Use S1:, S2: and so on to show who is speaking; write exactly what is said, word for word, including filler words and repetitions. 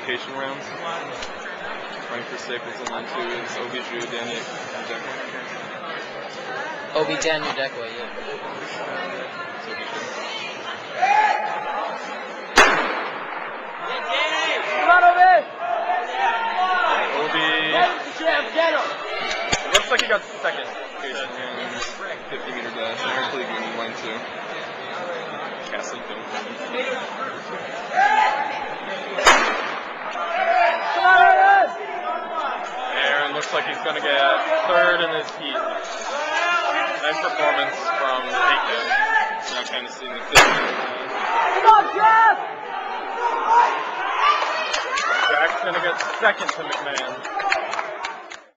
S1: qualification rounds. Running for Staples in line two is Obiju, Dan-Udekwe.
S2: Obi Dan-Udekwe, yeah.
S1: Obi. Looks like he got second. fifty meter dash. Aaron Kliegman in line two. Castle Aaron looks like he's going to get third in his heat. Nice performance from Aiken. Now Hennessy in the fifth.
S3: Come on, Jeff!
S1: Jack's going to get second to McMahon.